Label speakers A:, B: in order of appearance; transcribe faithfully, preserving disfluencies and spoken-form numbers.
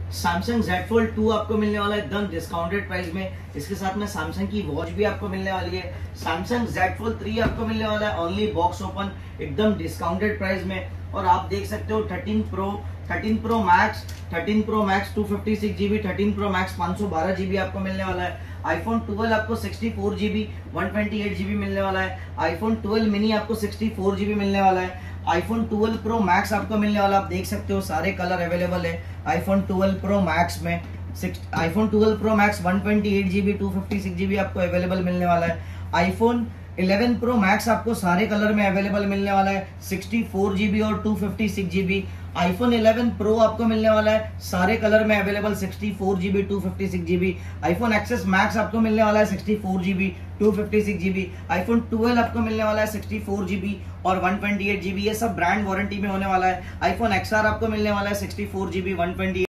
A: Samsung Z Fold to आपको मिलने वाला है एकदम डिस्काउंटेड प्राइस में। इसके साथ में सैमसंग की वॉच भी आपको मिलने वाली है। सैमसंग Z Fold थ्री आपको मिलने वाला है ओनली बॉक्स ओपन एकदम डिस्काउंटेड प्राइस में। और आप देख सकते हो thirteen pro, thirteen pro max, thirteen pro max two fifty six GB, thirteen pro max पाँच सौ बारह जीबी आपको मिलने वाला है। आईफोन ट्वेल्व आपको sixty four GB one twenty eight GB मिलने वाला है। आईफोन ट्वेल्व मिनी आपको सिक्सटी फोर जीबी मिलने वाला है। आईफोन ट्वेल्व प्रो मैक्स आपको मिलने वाला, आप देख सकते हो सारे कलर अवेलेबल है आईफोन ट्वेल्व प्रो मैक्स में। IPhone twelve pro max one twenty eight GB two fifty six GB आपको अवेलेबल मिलने वाला है। आईफोन इलेवन प्रो मैक्स आपको सारे कलर में अवेलेबल मिलने वाला है, सिक्सटी फोर जीबी और two fifty six GB. IPhone eleven pro आपको मिलने वाला है सारे कलर में available, sixty four GB two fifty six GB. IPhone XS max आपको मिलने वाला है sixty four GB two fifty six GB. IPhone twelve आपको मिलने वाला है सिक्सटी फोर जीबी और वन ट्वेंटी एट जीबी। ये सब ब्रांड वारंटी में होने वाला है। आईफोन एक्सआर आपको मिलने वाला है sixty four GB one twenty